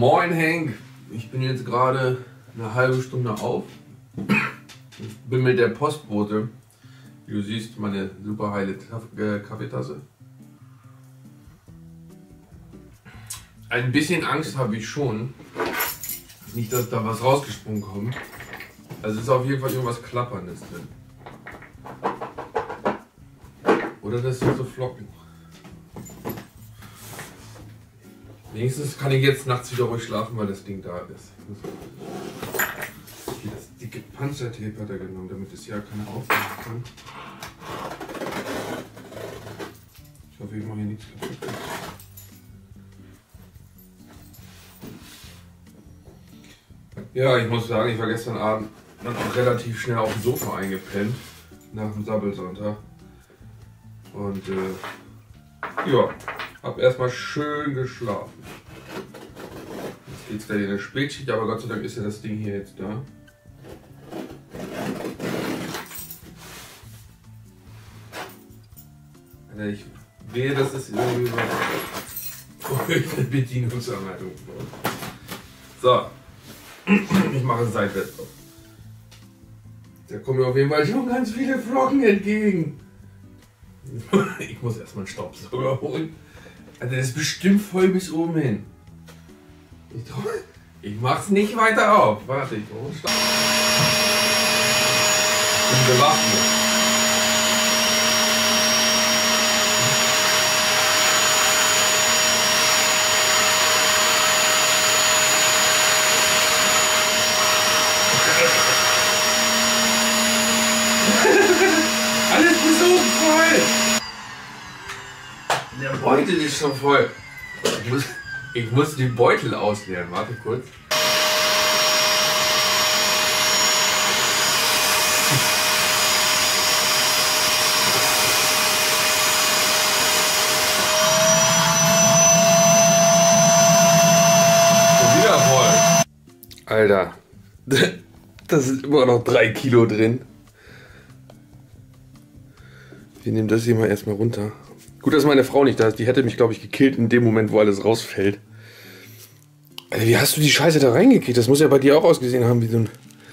Moin Henk, ich bin jetzt gerade eine halbe Stunde auf. Ich bin mit der Postbote, wie du siehst, meine super heile Kaffeetasse. Ein bisschen Angst habe ich schon, nicht dass da was rausgesprungen kommt. Also ist auf jeden Fall irgendwas Klapperndes drin. Oder das sind so Flocken. Wenigstens kann ich jetzt nachts wieder ruhig schlafen, weil das Ding da ist. Hier, das dicke Panzertape hat er genommen, damit es ja keiner aufmachen kann. Ich hoffe, ich mache hier nichts kaputt. Ja, ich muss sagen, ich war gestern Abend dann auch relativ schnell auf dem Sofa eingepennt, nach dem Sabbelsonntag. Und ja, hab erstmal schön geschlafen. Jetzt geht's gleich in der Spätschicht, aber Gott sei Dank ist ja das Ding hier jetzt da. Alter, ich wehe, dass es irgendwie eine Bedienungsanleitung braucht. So, ich mache es seitwärts auf. Da kommen mir auf jeden Fall schon ganz viele Flocken entgegen. Ich muss erstmal einen Staubsauger holen. Also das ist bestimmt voll bis oben hin. Ich mach's nicht weiter auf. Warte, ich hole Staub. Ich bin bewaffnet. Alles ist so voll. Der Beutel ist schon voll. Ich muss den Beutel ausleeren. Warte kurz. Schon wieder voll. Alter, das sind immer noch 3 Kilo drin. Wir nehmen das hier mal erstmal runter. Gut, dass meine Frau nicht da ist. Die hätte mich, glaube ich, gekillt in dem Moment, wo alles rausfällt. Alter, wie hast du die Scheiße da reingekriegt? Das muss ja bei dir auch ausgesehen haben wie so ein...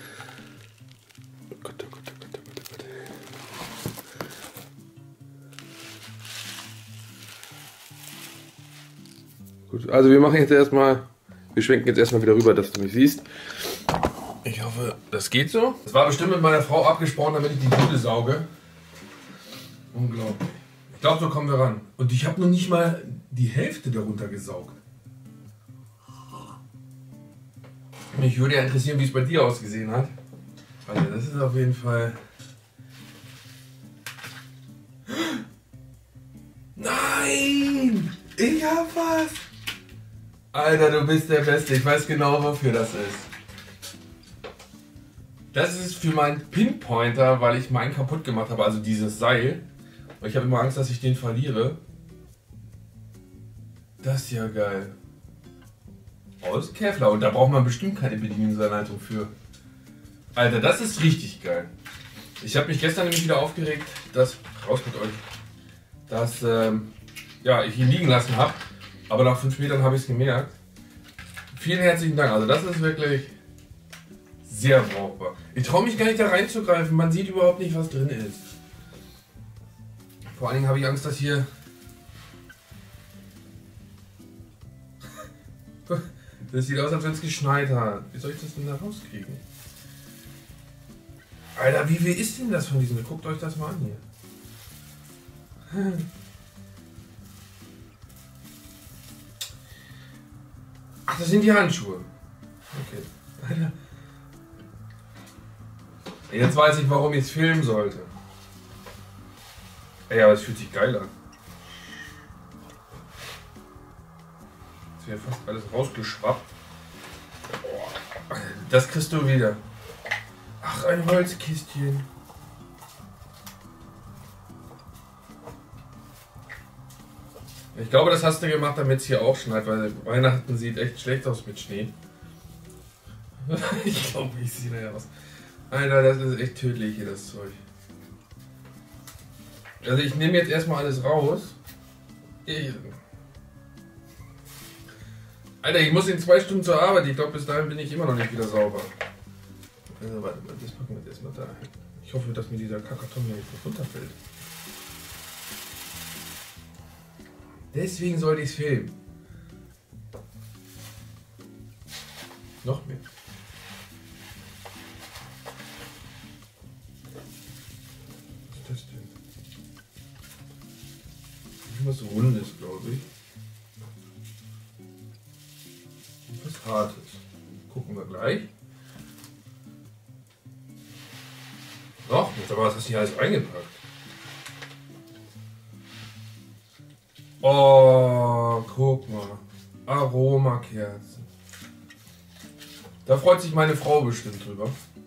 Oh Gott, oh Gott, oh Gott, oh Gott, oh Gott. Gut, also wir machen jetzt erstmal... Wir schwenken jetzt erstmal wieder rüber, dass du mich siehst. Ich hoffe, das geht so. Das war bestimmt mit meiner Frau abgesprochen, damit ich die Bude sauge. Unglaublich. Ich glaube, so kommen wir ran. Und ich habe noch nicht mal die Hälfte darunter gesaugt. Mich würde ja interessieren, wie es bei dir ausgesehen hat. Also das ist auf jeden Fall... Nein! Ich hab was! Alter, du bist der Beste. Ich weiß genau, wofür das ist. Das ist für meinen Pinpointer, weil ich meinen kaputt gemacht habe. Also dieses Seil. Ich habe immer Angst, dass ich den verliere. Das ist ja geil. Aus Kevlar. Und da braucht man bestimmt keine Bedienungsanleitung für. Alter, das ist richtig geil. Ich habe mich gestern nämlich wieder aufgeregt, dass... Raus mit euch. Dass ja, ich ihn liegen lassen habe. Aber nach 5 Metern habe ich es gemerkt. Vielen herzlichen Dank. Also das ist wirklich sehr brauchbar. Ich traue mich gar nicht da reinzugreifen. Man sieht überhaupt nicht, was drin ist. Vor allen Dingen habe ich Angst, dass hier... Das sieht aus, als wenn es geschneit hat. Wie soll ich das denn da rauskriegen? Alter, wie viel ist denn das von diesem? Guckt euch das mal an hier. Ach, das sind die Handschuhe. Okay. Alter. Jetzt weiß ich, warum ich es filmen sollte. Ey, aber es fühlt sich geil an. Jetzt wird fast alles rausgeschwappt. Das kriegst du wieder. Ach, ein Holzkistchen. Ich glaube, das hast du gemacht, damit es hier auch schneit, weil Weihnachten sieht echt schlecht aus mit Schnee. Ich glaube, ich sehe da ja was. Alter, das ist echt tödlich hier, das Zeug. Also ich nehme jetzt erstmal alles raus. Alter, ich muss in 2 Stunden zur Arbeit. Ich glaube, bis dahin bin ich immer noch nicht wieder sauber. Also, warte mal, das packen wir jetzt erstmal da hin. Ich hoffe, dass mir dieser Kakaton hier nicht runterfällt. Deswegen sollte ich es filmen. Noch mehr. Was ist das denn? Irgendwas Rundes, glaube ich. Und was Hartes. Gucken wir gleich. Noch nicht, aber was hast du hier alles reingepackt? Oh, guck mal. Aromakerzen. Da freut sich meine Frau bestimmt drüber.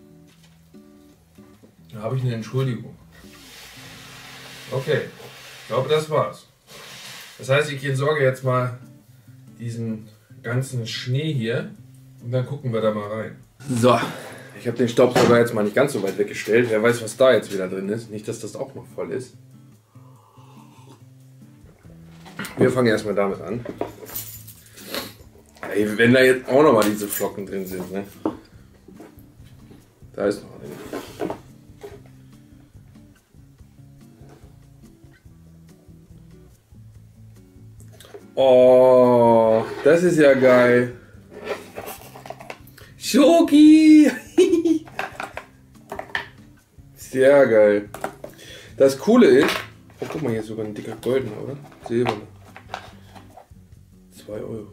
Da habe ich eine Entschuldigung. Okay, ich glaube, das war's. Das heißt, ich entsorge jetzt mal diesen ganzen Schnee hier und dann gucken wir da mal rein. So, ich habe den Staubsauger jetzt mal nicht ganz so weit weggestellt. Wer weiß, was da jetzt wieder drin ist. Nicht, dass das auch noch voll ist. Wir fangen erstmal damit an. Ey, wenn da jetzt auch noch mal diese Flocken drin sind, ne? Da ist noch eine. Oh, das ist ja geil. Schoki! Sehr geil. Das Coole ist, oh, guck mal, hier ist sogar ein dicker goldener, oder? Silberner. 2 Euro.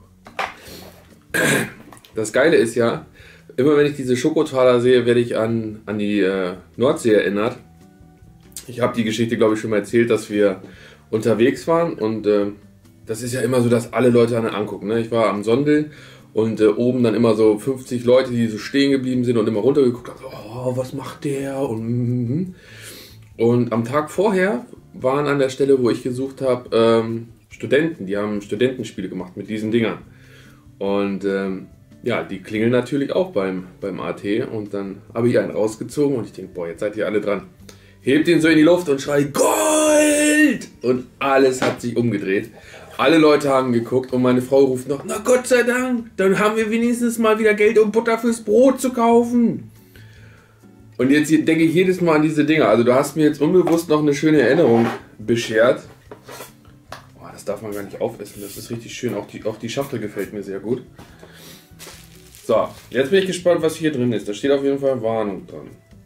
Das Geile ist ja, immer wenn ich diese Schokotaler sehe, werde ich an die Nordsee erinnert. Ich habe die Geschichte, glaube ich, schon mal erzählt, dass wir unterwegs waren und das ist ja immer so, dass alle Leute dann angucken. Ne? Ich war am Sondeln und oben dann immer so 50 Leute, die so stehen geblieben sind und immer runtergeguckt haben. Oh, was macht der? Und am Tag vorher waren an der Stelle, wo ich gesucht habe, Studenten. Die haben Studentenspiele gemacht mit diesen Dingern. Und ja, die klingeln natürlich auch beim AT. Und dann habe ich einen rausgezogen und ich denke, boah, jetzt seid ihr alle dran. Hebt ihn so in die Luft und schreit Gold! Und alles hat sich umgedreht. Alle Leute haben geguckt und meine Frau ruft noch, na Gott sei Dank, dann haben wir wenigstens mal wieder Geld, um Butter fürs Brot zu kaufen. Und jetzt denke ich jedes Mal an diese Dinger. Also du hast mir jetzt unbewusst noch eine schöne Erinnerung beschert. Oh, das darf man gar nicht aufessen, das ist richtig schön. Auch die Schachtel gefällt mir sehr gut. So, jetzt bin ich gespannt, was hier drin ist. Da steht auf jeden Fall Warnung dran.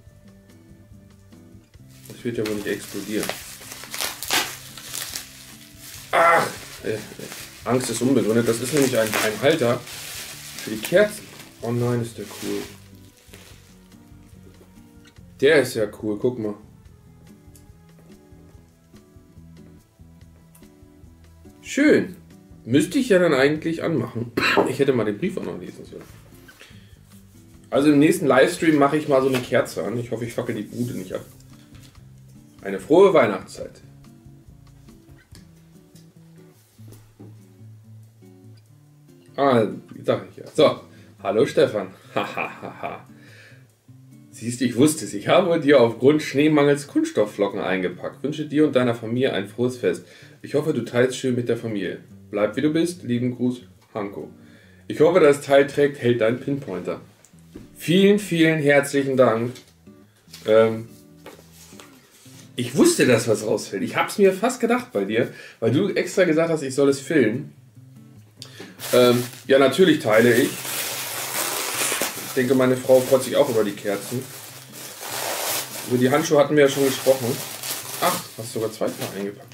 Das wird ja wohl nicht explodieren. Ach! Angst ist unbegründet. Das ist nämlich ein Halter für die Kerzen. Oh nein, ist der cool. Der ist ja cool, guck mal. Schön. Müsste ich ja dann eigentlich anmachen. Ich hätte mal den Brief auch noch lesen sollen. Also im nächsten Livestream mache ich mal so eine Kerze an. Ich hoffe, ich fackel die Bude nicht ab. Eine frohe Weihnachtszeit. Ah, sag ich ja. So, hallo Stefan. Hahaha. Siehst du, ich wusste es. Ich habe dir aufgrund Schneemangels Kunststoffflocken eingepackt. Wünsche dir und deiner Familie ein frohes Fest. Ich hoffe, du teilst schön mit der Familie. Bleib wie du bist. Lieben Gruß, Hanko. Ich hoffe, das Teil trägt, hält deinen Pinpointer. Vielen, vielen herzlichen Dank. Ich wusste, dass was rausfällt. Ich habe es mir fast gedacht bei dir, weil du extra gesagt hast, ich soll es filmen. Ja, natürlich teile ich. Ich denke, meine Frau freut sich auch über die Kerzen. Über die Handschuhe hatten wir ja schon gesprochen. Ach, hast sogar 2 Paar eingepackt.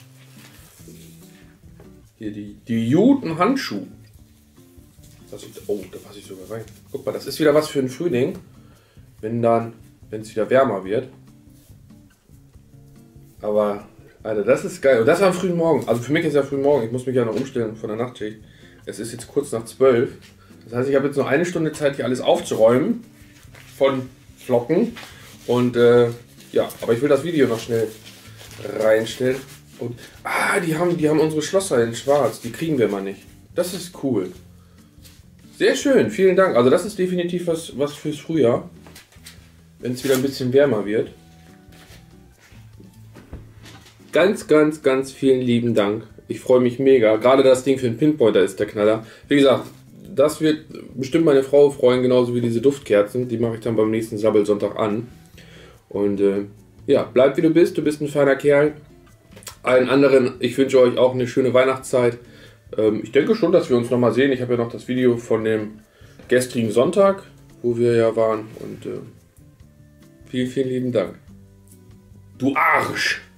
Hier die Juten-Handschuhe. Oh, da passe ich sogar rein. Guck mal, das ist wieder was für den Frühling. Wenn es wieder wärmer wird. Aber, Alter, das ist geil. Und das war am frühen Morgen. Also für mich ist ja früh morgen. Ich muss mich ja noch umstellen von der Nachtschicht. Es ist jetzt kurz nach 12. Das heißt, ich habe jetzt noch eine Stunde Zeit, hier alles aufzuräumen. Von Flocken. Und ja, aber ich will das Video noch schnell reinstellen. Und, die haben unsere Schlosser in schwarz. Die kriegen wir mal nicht. Das ist cool. Sehr schön, vielen Dank. Also das ist definitiv was fürs Frühjahr. Wenn es wieder ein bisschen wärmer wird. Ganz, ganz, ganz vielen lieben Dank. Ich freue mich mega. Gerade das Ding für den Pinpointer ist der Knaller. Wie gesagt, das wird bestimmt meine Frau freuen, genauso wie diese Duftkerzen. Die mache ich dann beim nächsten Sabbelsonntag an. Und ja, bleib wie du bist ein feiner Kerl. Allen anderen, ich wünsche euch auch eine schöne Weihnachtszeit. Ich denke schon, dass wir uns nochmal sehen. Ich habe ja noch das Video von dem gestrigen Sonntag, wo wir ja waren. Und vielen, vielen lieben Dank. Du Arsch!